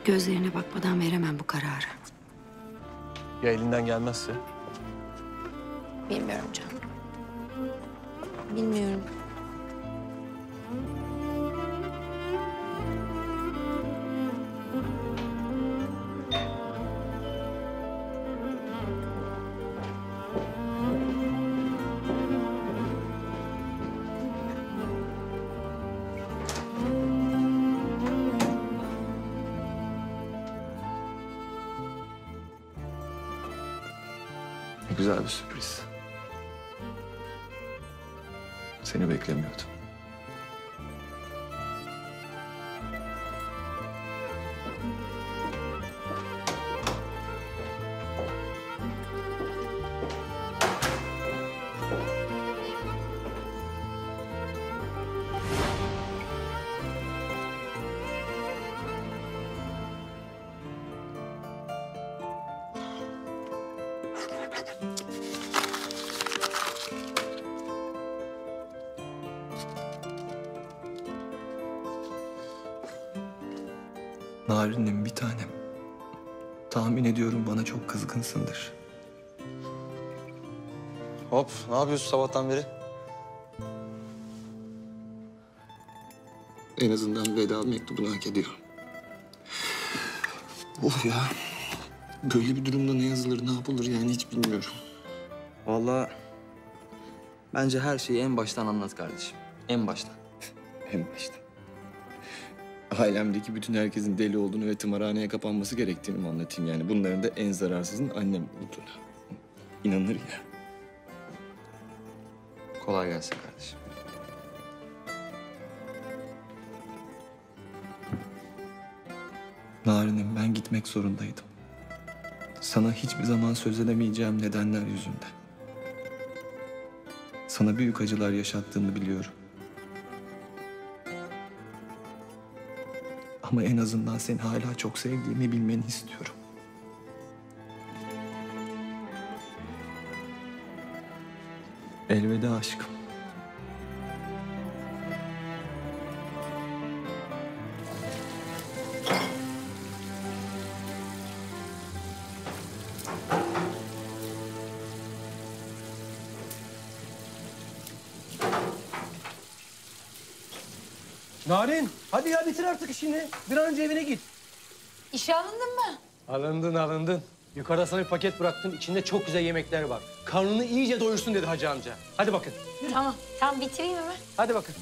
Gözlerine bakmadan veremem bu kararı. Ya elinden gelmezse? Bilmiyorum Can. Bilmiyorum. Güzel bir sürpriz. Seni beklemiyordum. Narin'im bir tanem. Tahmin ediyorum bana çok kızgınsındır. Hop, ne yapıyorsun sabahtan beri? En azından veda mektubunu hak ediyor. Oh ya. Böyle bir durumda ne yazılır, ne yapılır yani hiç bilmiyorum. Vallahi bence her şeyi en baştan anlat kardeşim. En baştan. En başta. Ailemdeki bütün herkesin deli olduğunu ve tımarhaneye kapanması gerektiğini mi anlatayım yani? Bunların da en zararsızın annem olduğunu. İnanır ya. Kolay gelsin kardeşim. Narin'im ben gitmek zorundaydım. Sana hiçbir zaman söz edemeyeceğim nedenler yüzünden. Sana büyük acılar yaşattığımı biliyorum. Ama en azından seni hala çok sevdiğimi bilmeni istiyorum. Elveda aşkım. Narin, hadi ya bitir artık işini. Bir an önce evine git. İşe alındın mı? Alındın, alındın. Yukarıda sana bir paket bıraktım. İçinde çok güzel yemekler var. Karnını iyice doyursun dedi hacı amca. Hadi bakın. Tamam. Tamam bitireyim hemen. Hadi bakın.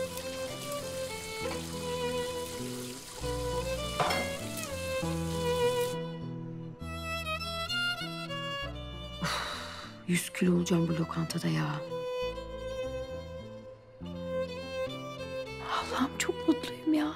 Uf, 100 kilo olacağım bu lokantada ya. Allah'ım çok mutluyum ya.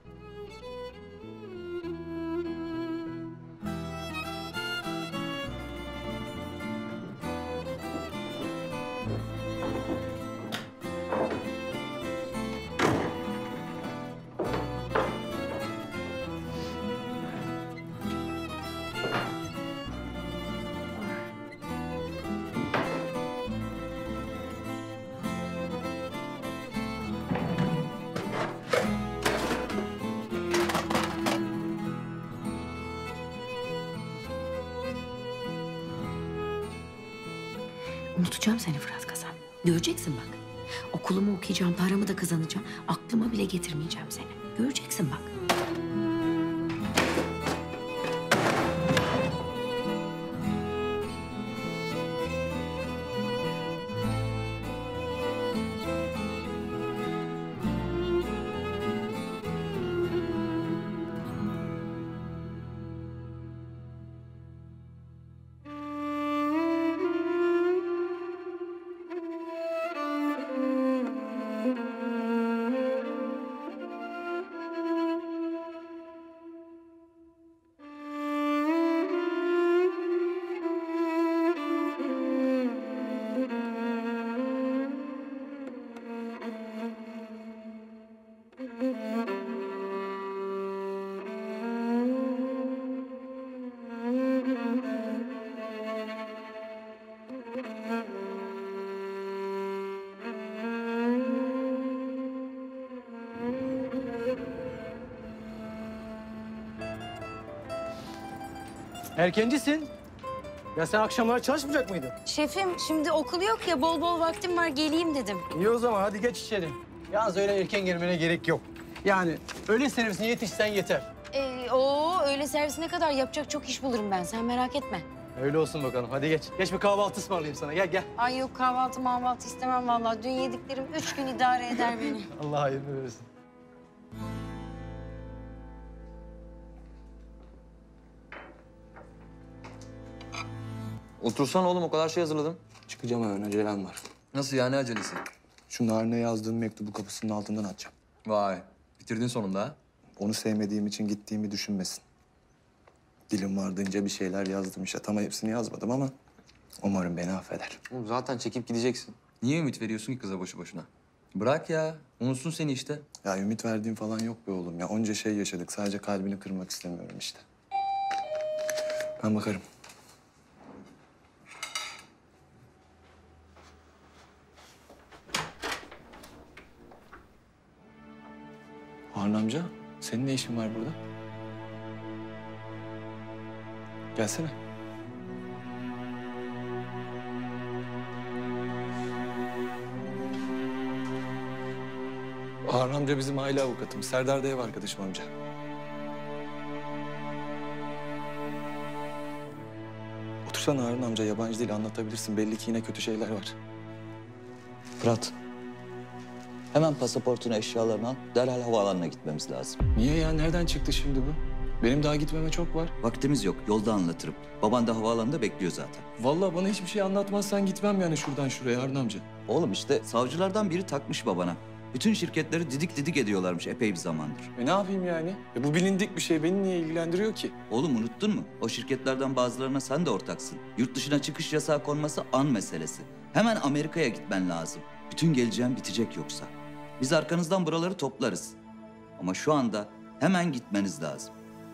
Unutacağım seni Fırat Kazan. Göreceksin bak. Okulumu okuyacağım, paramı da kazanacağım. Aklıma bile getirmeyeceğim seni. Göreceksin bak. Erkencisin. Ya sen akşamları çalışmayacak mıydın? Şefim şimdi okul yok ya bol bol vaktim var geleyim dedim. İyi o zaman hadi geç içeri. Yalnız öyle erken gelmene gerek yok. Yani öğle servisine yetişsen yeter. Öğle servisine kadar yapacak çok iş bulurum ben sen merak etme. Öyle olsun bakalım. Hadi geç. Geç bir kahvaltı ısmarlayayım sana. Gel gel. Ay yok kahvaltı istemem vallahi. Dün yediklerim 3 gün idare eder beni. Allah hayırlı versin. Otursan oğlum, o kadar şey hazırladım. Çıkacağım hemen, acelem var. Nasıl yani acelesi? Şu Narin'e yazdığım mektubu kapısının altından atacağım. Vay, bitirdin sonunda ha. Onu sevmediğim için gittiğimi düşünmesin. Dilim vardığınca bir şeyler yazdım işte. Tam hepsini yazmadım ama umarım beni affeder. Oğlum zaten çekip gideceksin. Niye ümit veriyorsun ki kıza boşu boşuna? Bırak ya, unutsun seni işte. Ya ümit verdiğim falan yok be oğlum ya. Onca şey yaşadık. Sadece kalbini kırmak istemiyorum işte. Ben bakarım. Harun amca, senin ne işin var burada? Gelsene. Harun amca bizim aile avukatımız. Serdar da ev arkadaşım amca. Otursana Harun amca, yabancı değil, anlatabilirsin. Belli ki yine kötü şeyler var. Fırat, hemen pasaportunu, eşyalarını al. Derhal havaalanına gitmemiz lazım. Niye ya? Nereden çıktı şimdi bu? Benim daha gitmeme çok var. Vaktimiz yok, yolda anlatırım. Baban da havaalanında bekliyor zaten. Vallahi bana hiçbir şey anlatmazsan gitmem yani şuradan şuraya Harun amca. Oğlum işte savcılardan biri takmış babana. Bütün şirketleri didik didik ediyorlarmış epey bir zamandır. Ne yapayım yani? Bu bilindik bir şey. Beni niye ilgilendiriyor ki? Oğlum unuttun mu? O şirketlerden bazılarına sen de ortaksın. Yurt dışına çıkış yasağı konması an meselesi. Hemen Amerika'ya gitmen lazım. Bütün geleceğin bitecek yoksa. Biz arkanızdan buraları toplarız. Ama şu anda hemen gitmeniz lazım.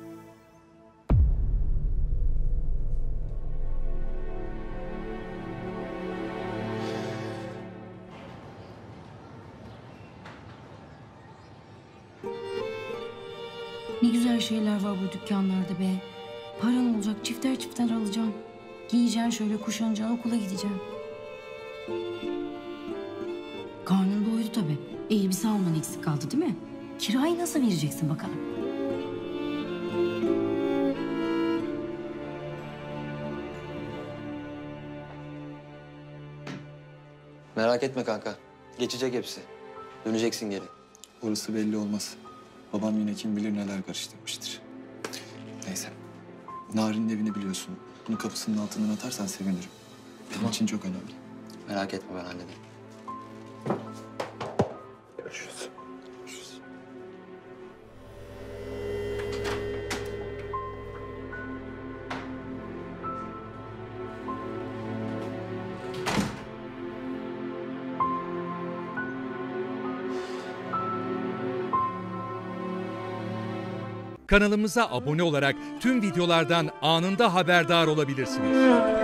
Ne güzel şeyler var bu dükkanlarda be. Paran olacak, çifter çifter alacağım. Giyeceksin şöyle, kuşanacaksın, okula gideceksin. Karnın doydu tabii. Elbise alman eksik kaldı değil mi? Kirayı nasıl vereceksin bakalım? Merak etme kanka. Geçecek hepsi. Döneceksin geri. Orası belli olmaz. Babam yine kim bilir neler karıştırmıştır. Neyse. Narin'in evini biliyorsun. Bunu kapısının altından atarsan sevinirim. Benim için çok önemli. Merak etme, ben hallederim. Görüşürüz. Görüşürüz. Kanalımıza abone olarak tüm videolardan anında haberdar olabilirsiniz.